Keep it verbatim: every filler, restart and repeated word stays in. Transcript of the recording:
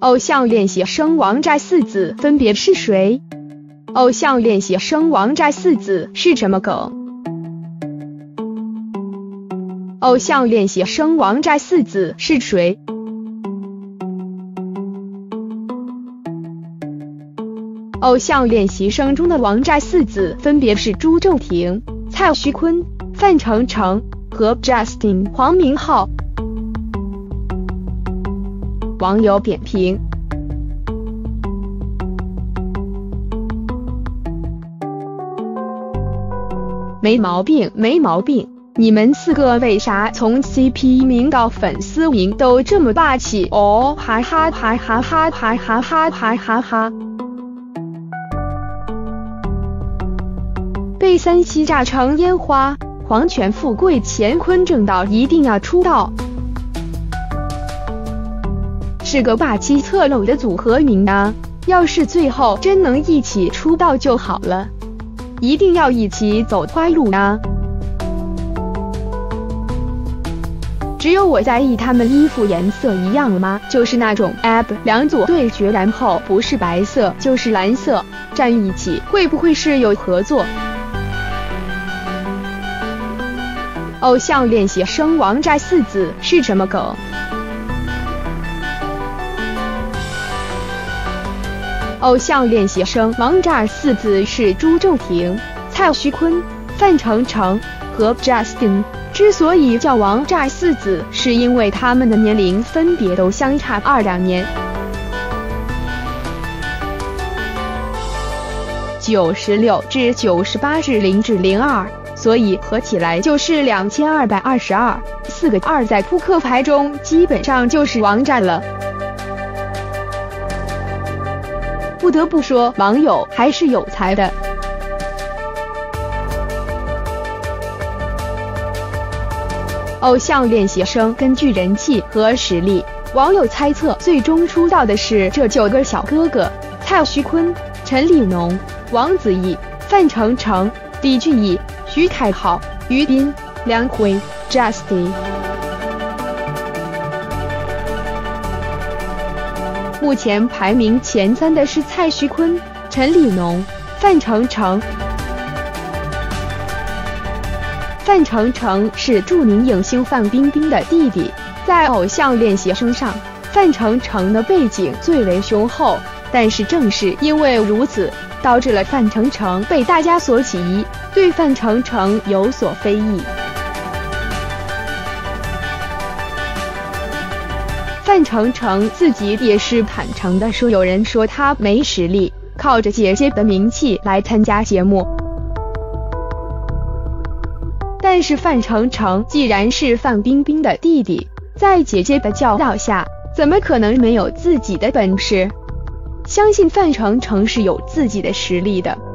偶像练习生王炸四子分别是谁？偶像练习生王炸四子是什么梗？偶像练习生王炸四子是谁？偶像练习生中的王炸四子分别是朱正廷、蔡徐坤、范丞丞和 Justin 黄明昊。网友点评：没毛病，没毛病。你们四个为啥从 C P 名到粉丝名都这么霸气？哦，哈哈哈哈哈哈哈哈哈哈哈！被三七炸成烟花，皇权富贵乾坤正道一定要出道。是个霸气侧漏的组合名啊！要是最后真能一起出道就好了，一定要一起走歪路啊！只有我在意他们衣服颜色一样吗？就是那种 A B 两组对决，然后不是白色就是蓝色，站一起会不会是有合作？偶像练习生王炸四子是什么梗？偶像练习生王炸四子是朱正廷、蔡徐坤、范丞丞和 Justin。之所以叫王炸四子，是因为他们的年龄分别都相差二两年。九十六至九十八至零至零二，所以合起来就是两千二百二十二，四个二在扑克牌中基本上就是王炸了。不得不说，网友还是有才的。偶像练习生根据人气和实力，网友猜测最终出道的是这九个小哥哥：蔡徐坤、陈立农、王子异、范丞丞、李俊毅、徐凯浩、于斌、梁辉、Justin。目前排名前三的是蔡徐坤、陈立农、范丞丞。范丞丞是著名影星范冰冰的弟弟，在偶像练习生上，范丞丞的背景最为雄厚，但是正是因为如此，导致了范丞丞被大家所起疑，对范丞丞有所非议。范丞丞自己也是坦诚的说，有人说他没实力，靠着姐姐的名气来参加节目。但是范丞丞既然是范冰冰的弟弟，在姐姐的教导下，怎么可能没有自己的本事？相信范丞丞是有自己的实力的。